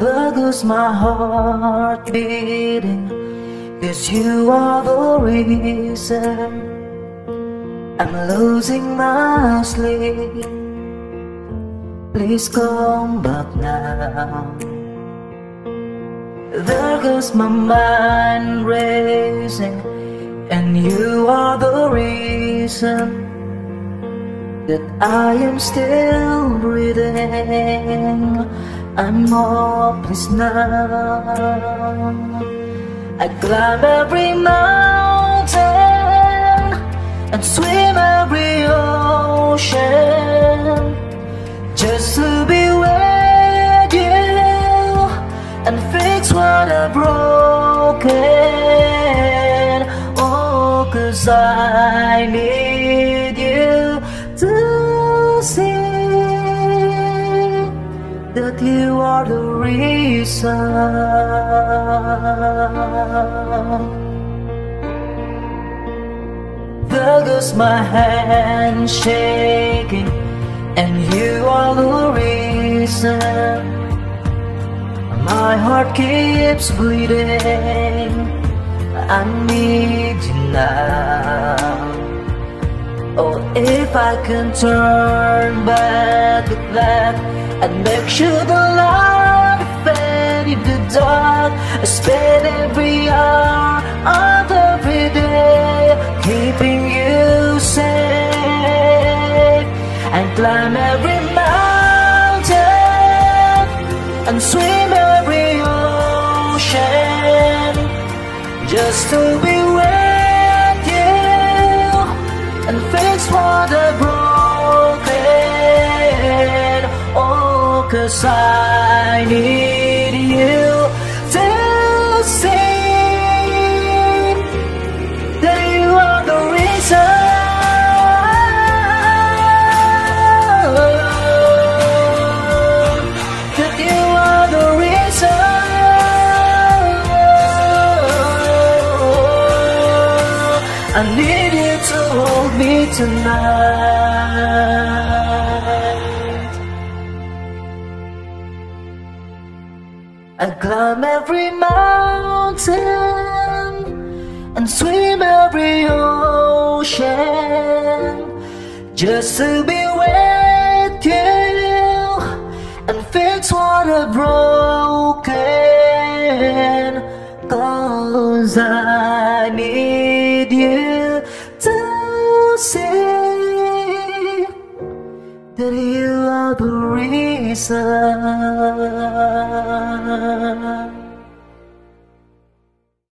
There goes my heart beating, 'cause you are the reason I'm losing my sleep. Please come back now. There goes my mind racing, and you are the reason that I am still breathing. I'm hopeless now. I climb every mountain and swim every ocean just to be with you and fix what I've broken. Oh, 'cause I need you to see that you are the reason. There goes my hand shaking, and you are the reason my heart keeps bleeding. I need you now. Oh, if I can turn back the clock and make sure the light fade in the dark, I spend every hour of every day keeping you safe, and climb every mountain and swim every ocean just to be with you and fix what I've broken. Oh, 'cause I need you to see that you are the reason. That you are the reason. I need you to hold me tonight. I climb every mountain and swim every ocean just to be with you and fix what I've broken. 'Cause I need you to see that you are the reason.